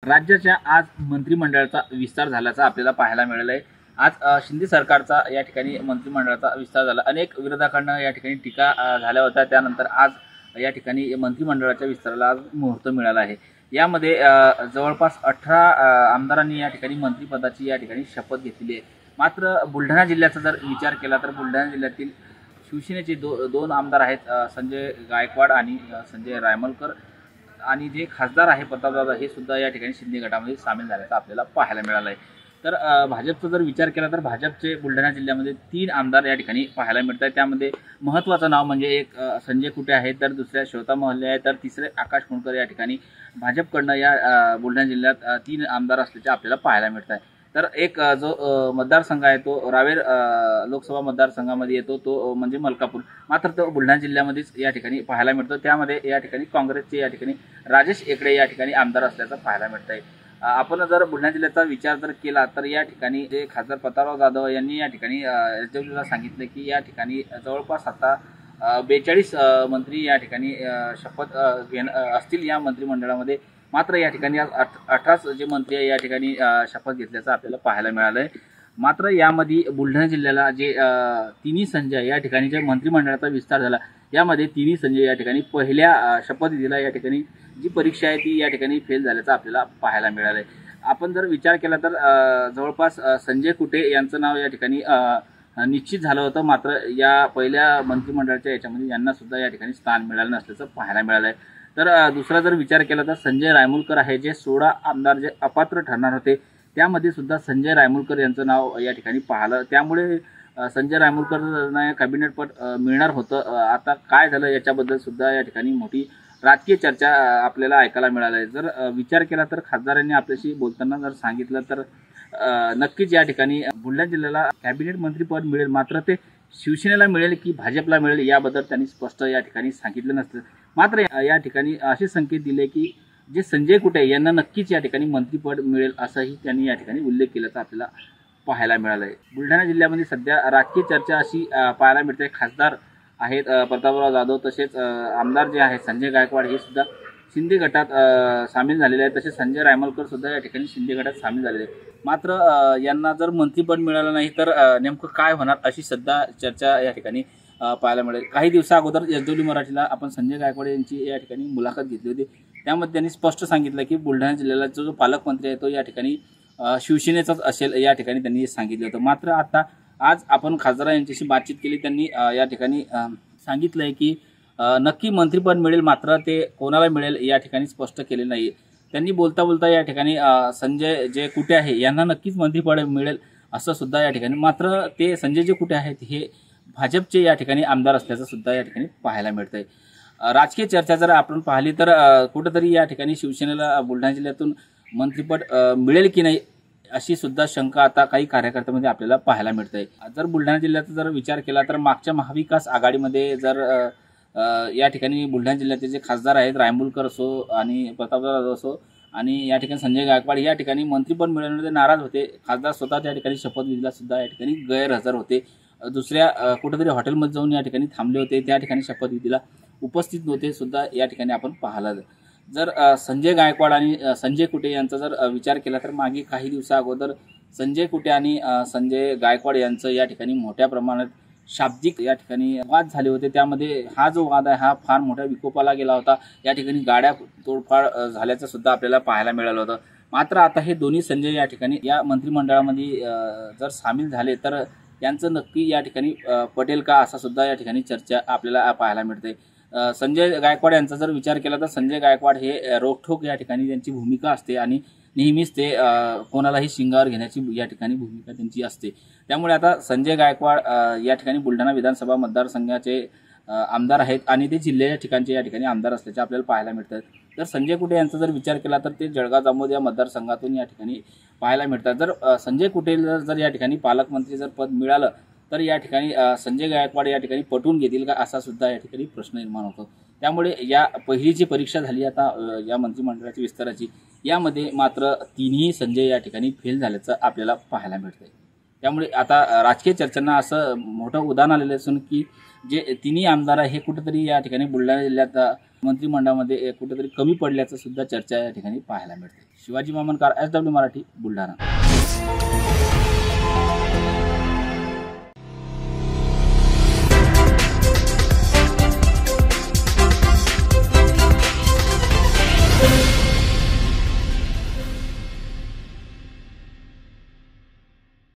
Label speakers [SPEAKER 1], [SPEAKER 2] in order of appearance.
[SPEAKER 1] राज्याच्या आज मंत्रिमंडळाचा विस्तार झाल्याचा आपल्याला पाहायला मिळालं आहे। आज शिंदे सरकारचा या ठिकाणी मंत्रिमंडळाचा विस्तार झाला। अनेक विरोधकांना या ठिकाणी टीका झाल्या होत्या। त्यानंतर आज या ठिकाणी मंत्रिमंडळाच्या विस्ताराला आज मुहूर्त मिळाला आहे। यामध्ये जवळपास 18 आमदारांनी या ठिकाणी मंत्रिपदाची या ठिकाणी शपथ घेतली आहे। मात्र बुलढाणा जिल्ह्याचा जर विचार केला तर बुलढाणा जिल्ह्यातील शिवसेनेचे दोन आमदार आहेत, संजय गायकवाड आणि संजय रायमलकर, आणि जे खासदार आहे प्रतापदादा हे सुद्धा या ठिकाणी शिंदे गटामध्ये सामील झाल्याचं आपल्याला पाहायला मिळालं आहे। तर भाजपचा जर विचार केला तर भाजपचे बुलढाणा जिल्ह्यामध्ये 3 आमदार या ठिकाणी पाहायला मिळत आहेत। त्यामध्ये महत्त्वाचं नाव म्हणजे एक संजय कुटे आहे, तर दुसऱ्या श्वेता मोहल्ले आहे, तर तिसरे आकाश कोणकर या ठिकाणी भाजपकडनं या बुलढाणा जिल्ह्यात 3 आमदार असल्याचे आपल्याला पाहायला मिळत आहे। तर एक जो मतदारसंघ आहे तो रावेर लोकसभा मतदारसंघामध्ये येतो, तो म्हणजे मलकापूर, मात्र तो बुलढाणा जिल्ह्यामध्येच या ठिकाणी पाहायला मिळतो। त्यामध्ये या ठिकाणी काँग्रेसचे या ठिकाणी राजेश एकड़े या ठिकाणी आमदार असल्याचं पाहायला मिळत आहे। आपण जर बुलढाणा जिल्ह्याचा विचार जर केला तर या ठिकाणी जे खासदार प्रतापराव जाधव यांनी या ठिकाणी एसडब्ल्यूला सांगितले की या ठिकाणी जवळपास आता 42 मंत्री या ठिकाणी शपथ असतील या मंत्रिमंडळामध्ये। मात्र या ठिकाणी आज 18 जे मंत्री आहे या ठिकाणी शपथ घेतल्याचं आपल्याला पाहायला मिळालं आहे। मात्र यामध्ये बुलढाणा जिल्ह्याला जे तिन्ही संजय या ठिकाणी जे मंत्रिमंडळाचा विस्तार झाला, यामध्ये तिन्ही संजय या ठिकाणी पहिल्या शपथविधीला या ठिकाणी जी परीक्षा आहे ती या ठिकाणी फेल झाल्याचं आपल्याला पाहायला मिळालं आहे। आपण जर विचार केला तर जवळपास संजय कुटे यांचं नाव या ठिकाणी निश्चित झालं होतं, मात्र या पहिल्या मंत्रिमंडळाच्या याच्यामध्ये यांना सुद्धा या ठिकाणी स्थान मिळालं नसल्याचं पाहायला मिळालं आहे। तर दुसरा जर विचार केला तर संजय रायमुलकर आहे, जे 16 आमदार जे अपात्र ठरणार होते त्यामध्ये सुद्धा संजय रायमुलकर यांचं नाव या ठिकाणी पाहिलं, त्यामुळे संजय रायमुलकरांना कॅबिनेट पद मिळणार होतं। आता काय झालं याच्याबद्दल सुद्धा या ठिकाणी मोठी राजकीय चर्चा आपल्याला ऐकायला मिळाली आहे। जर विचार केला तर खासदारांनी आपल्याशी बोलताना जर सांगितलं तर नक्कीच या ठिकाणी बुलढाणा जिल्ह्याला कॅबिनेट मंत्रीपद मिळेल, मात्र ते शिवसेनेला मिळेल की भाजपला मिळेल याबद्दल त्यांनी स्पष्ट या ठिकाणी सांगितलं नसतं। मात्र या ठिकाणी असे संकेत दिले की जे संजय कुटे यांना नक्कीच या ठिकाणी मंत्रीपद मिळेल असंही त्यांनी या ठिकाणी उल्लेख केल्याचा आपल्याला पाहायला मिळालं आहे। बुलढाणा जिल्ह्यामध्ये सध्या राजकीय चर्चा अशी पाहायला मिळते। खासदार आहेत प्रतापराव जाधव, तसेच आमदार जे आहेत संजय गायकवाड हे सुद्धा शिंदे गटात सामील झालेले आहेत, तसेच संजय रायमलकर सुद्धा या ठिकाणी शिंदे गटात सामील झालेले आहेत। मात्र यांना जर मंत्रीपद मिळालं नाही तर नेमकं काय होणार अशी सध्या चर्चा या ठिकाणी पाहायला मिळेल। काही दिवसा अगोदर एसडब्ल्यू मराठीला आपण संजय गायकवाड यांची या ठिकाणी मुलाखत घेतली होती, त्यामध्ये त्यांनी स्पष्ट सांगितलं की बुलढाणा जिल्ह्याला जो पालकमंत्री आहे तो या ठिकाणी शिवसेनेचाच असेल या ठिकाणी त्यांनी सांगितलं होतं। मात्र आता आज आपण खासदार यांच्याशी बातचीत केली, त्यांनी या ठिकाणी सांगितलं आहे की नक्की मंत्रीपद मिळेल, मात्र ते कोणाला मिळेल या ठिकाणी स्पष्ट केले नाही। त्यांनी बोलता बोलता या ठिकाणी संजय जे कुटे आहे यांना नक्कीच मंत्रीपद मिळेल असं सुद्धा या ठिकाणी, मात्र ते संजय जे कुटे आहेत हे भाजपचे या ठिकाणी आमदार असल्याचं सुद्धा या ठिकाणी पाहायला मिळतंय। राजकीय चर्चा जर आपण पाहिली तर कुठेतरी या ठिकाणी शिवसेनेला बुलढाणा जिल्ह्यातून मंत्रीपद मिळेल की नाही अशी सुद्धा शंका आता काही कार्यकर्त्यांमध्ये आपल्याला पाहायला मिळते। जर बुलढाणा जिल्ह्याचा जर विचार केला तर मागच्या महाविकास आघाडीमध्ये जर या ठिकाणी बुलढाणा जिल्ह्याचे जे खासदार आहेत रायमुलकर असो आणि प्रतापराव असो आणि या ठिकाणी संजय गायकवाड या ठिकाणी मंत्रीपद मिळवण्यामध्ये नाराज होते। खासदार स्वतः त्या ठिकाणी शपथविधीला सुद्धा या ठिकाणी गैरहजर होते, दुसऱ्या कुठेतरी हॉटेलमध्ये जाऊन या ठिकाणी थांबले होते, त्या ठिकाणी शपथविधीला उपस्थित नव्हते सुद्धा या ठिकाणी आपण पाहिलं। जर संजय गायकवाड आणि संजय कुटे यांचा जर विचार केला तर मागे काही दिवसा अगोदर संजय कुटे आणि संजय गायकवाड यांचं या ठिकाणी मोठ्या प्रमाणात शाब्दिक या ठिकाणी वाद झाले होते। त्यामध्ये हा जो वाद आहे हा फार मोठ्या विकोपाला गेला होता, या ठिकाणी गाड्या तोडफाड झाल्याचं सुद्धा आपल्याला पाहायला मिळालं होतं। मात्र आता हे दोन्ही संजय या ठिकाणी या मंत्रिमंडळामध्ये जर सामील झाले तर यांचं नक्की या ठिकाणी पटेल का असा सुद्धा या ठिकाणी चर्चा आपल्याला पाहायला मिळते। संजय गायकवाड यांचा जर विचार केला तर संजय गायकवाड हे रोखठोक या ठिकाणी त्यांची भूमिका असते आणि नेहमीच ते कोणालाही शिंगावर घेण्याची या ठिकाणी भूमिका त्यांची असते। त्यामुळे आता संजय गायकवाड या ठिकाणी बुलढाणा विधानसभा मतदारसंघाचे आमदार आहेत आणि ते जिल्ह्याच्या ठिकाणचे या ठिकाणी आमदार असल्याचे आपल्याला पाहायला मिळतात। तर संजय कुटे यांचा जर विचार केला तर ते जळगाव जामोद या मतदारसंघातून या ठिकाणी पाहायला मिळतात। जर संजय कुटेला जर या ठिकाणी पालकमंत्री जर पद मिळालं तर या ठिकाणी संजय गायकवाड या ठिकाणी पटवून घेतील का असा सुद्धा या ठिकाणी प्रश्न निर्माण होतो। त्यामुळे या पहिली जी परीक्षा झाली आता या मंत्रिमंडळाची विस्ताराची, यामध्ये मात्र तिन्ही संजय या ठिकाणी फेल झाल्याचं आपल्याला पाहायला मिळतंय। त्यामुळे आता राजकीय चर्चांना असं मोठं उदाहरण आलेलं असून की जे तिन्ही आमदार हे कुठेतरी या ठिकाणी बुलढाणा जिल्ह्यात मंत्रिमंडळामध्ये कुठेतरी कमी पडल्याचं सुद्धा चर्चा या ठिकाणी पाहायला मिळते. शिवाजी मामनकार, SW मराठी, बुलढाणा.